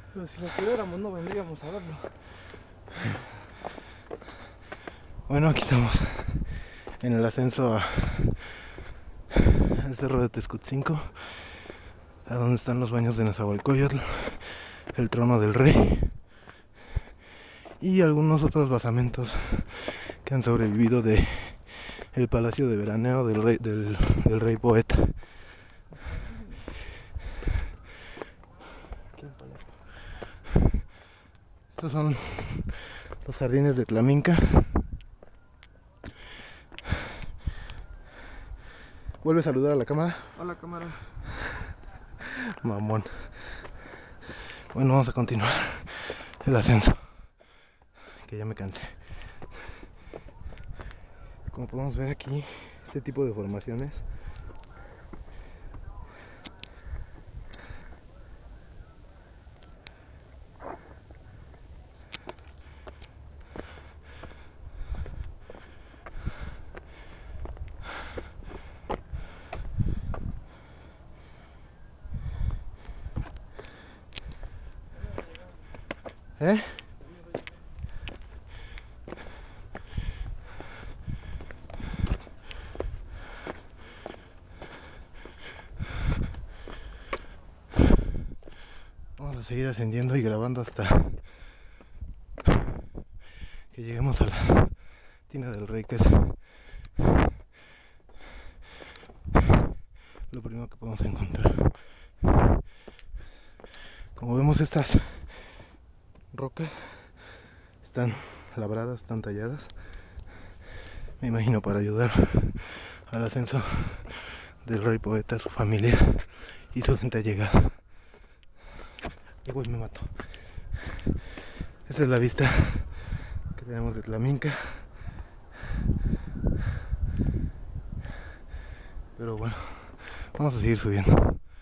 Pero si lo pudiéramos no vendríamos a verlo. Bueno, aquí estamos en el ascenso al cerro de Texcoco, a donde están los baños de Nezahualcóyotl, el trono del rey y algunos otros basamentos que han sobrevivido de el palacio de veraneo del rey poeta. Estos son los jardines de Tlaminca. ¿Vuelve a saludar a la cámara? Hola, cámara. Mamón. Bueno, vamos a continuar el ascenso, que ya me cansé. Como podemos ver aquí, este tipo de formaciones vamos a seguir ascendiendo y grabando hasta que lleguemos a la tina del rey, que es lo primero que podemos encontrar. Como vemos, estas rocas están labradas, están talladas, me imagino para ayudar al ascenso del rey poeta, su familia y su gente allegada. Y güey, me mato. Esta es la vista que tenemos de Tlaminca. Pero bueno, vamos a seguir subiendo.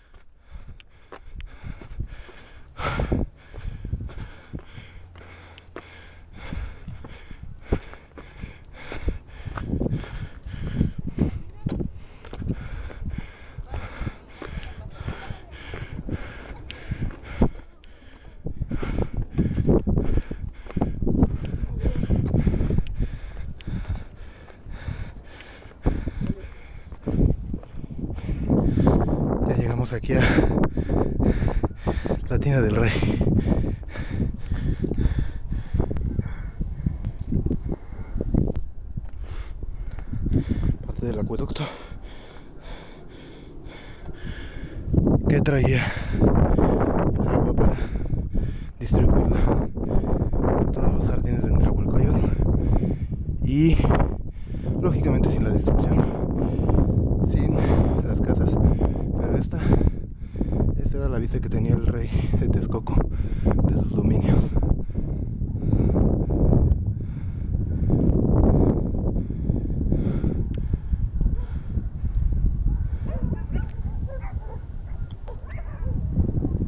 Ya llegamos aquí a la tina del rey. Parte del acueducto que traía el agua para distribuirla en todos los jardines de Nezahualcóyotl y lógicamente sin la destrucción, sin las casas, pero esta era la vista que tenía el rey de Texcoco de sus dominios.